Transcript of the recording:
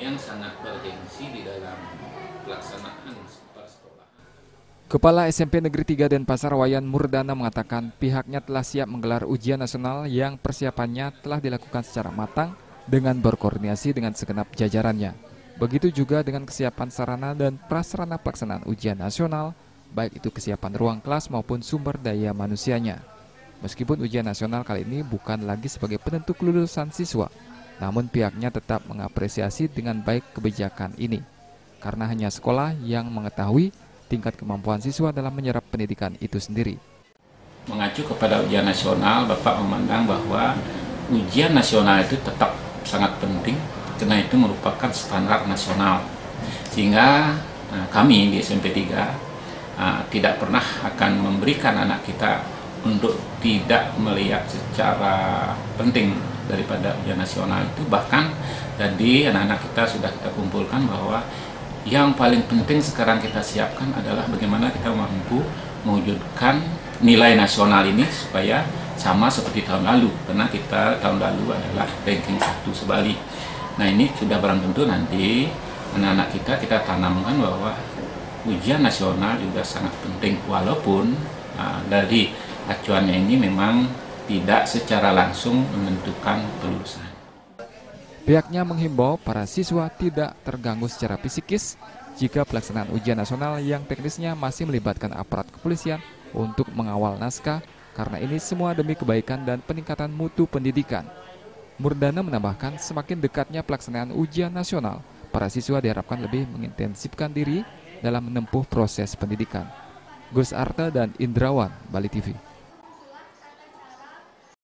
yang sangat bergengsi di dalam pelaksanaan sekolah. Kepala SMP Negeri 3 Denpasar Wayan Murdana mengatakan pihaknya telah siap menggelar ujian nasional yang persiapannya telah dilakukan secara matang dengan berkoordinasi dengan segenap jajarannya. Begitu juga dengan kesiapan sarana dan prasarana pelaksanaan ujian nasional, baik itu kesiapan ruang kelas maupun sumber daya manusianya. Meskipun ujian nasional kali ini bukan lagi sebagai penentu kelulusan siswa, namun pihaknya tetap mengapresiasi dengan baik kebijakan ini, karena hanya sekolah yang mengetahui tingkat kemampuan siswa dalam menyerap pendidikan itu sendiri. Mengacu kepada ujian nasional, Bapak memandang bahwa ujian nasional itu tetap sangat penting karena itu merupakan standar nasional. Sehingga kami di SMP 3 tidak pernah akan memberikan anak kita untuk tidak melihat secara penting daripada ujian nasional itu. Bahkan tadi anak-anak kita sudah kita kumpulkan bahwa yang paling penting sekarang kita siapkan adalah bagaimana kita mampu mewujudkan nilai nasional ini supaya sama seperti tahun lalu, karena kita tahun lalu adalah ranking 1 sebalik. Nah, ini sudah barang tentu nanti anak-anak kita tanamkan bahwa ujian nasional juga sangat penting, walaupun dari acuannya ini memang tidak secara langsung menentukan kelulusan. Pihaknya menghimbau para siswa tidak terganggu secara psikis jika pelaksanaan ujian nasional yang teknisnya masih melibatkan aparat kepolisian untuk mengawal naskah, karena ini semua demi kebaikan dan peningkatan mutu pendidikan. Murdana menambahkan semakin dekatnya pelaksanaan ujian nasional, para siswa diharapkan lebih mengintensifkan diri dalam menempuh proses pendidikan. Gus Arta dan Indrawan, Bali TV.